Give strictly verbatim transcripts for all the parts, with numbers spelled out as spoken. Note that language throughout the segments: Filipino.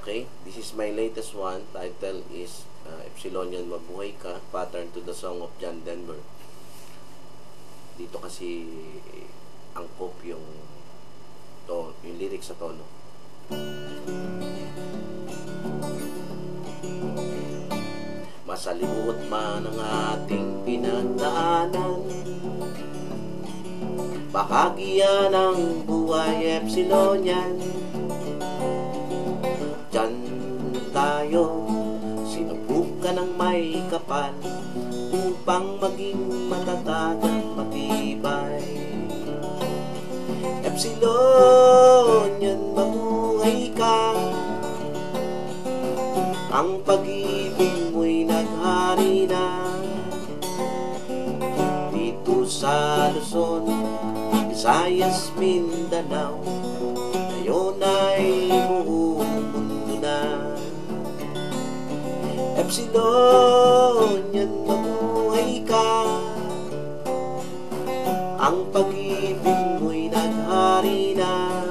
Okay, this is my latest one. Title is uh, Epsilonian Mabuhay Ka, pattern to the song of John Denver. Dito kasi angkop yung to, yung lyrics sa tono. Masalimuot man ang ating pinagdaanan, bahagi yan ng buhay Epsilonian. Diyan tayo, sinubukan ng may kapal upang maging matatag at matibay. Epsilonian, mabuhay ka. Ang pag-ibig mo'y naghari na dito sa Luzon, Visayas, Mindanao. Ngayon ay buong mundo na. Epsilonian, mabuhay ka. Ang pag-ibig mo'y naghari na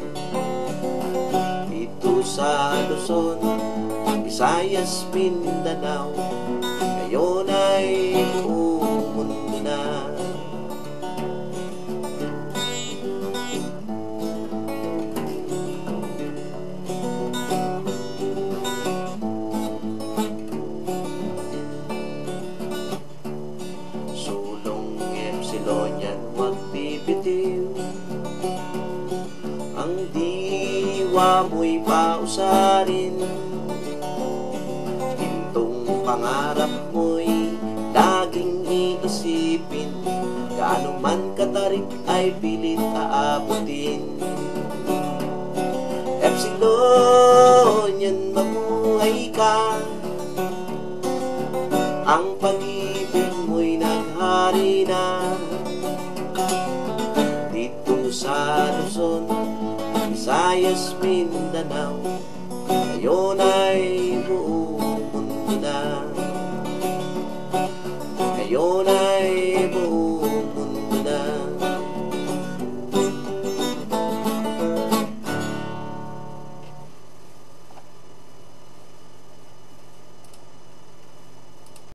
dito sa Luzon, Visayas, Mindanao. Ngayon ay buong mundo na. Sulong Epsilonian, huwag bibitiw. Ang diwa mo'y pausarin. Pangarap mo'y laging iisipin. Gaano man katarik ay pilit aabutin. Epsilonian, mabuhay ka. Ang pag-ibig mo'y naghari na dito sa Luzon, Visayas, Mindanao. Ngayon ay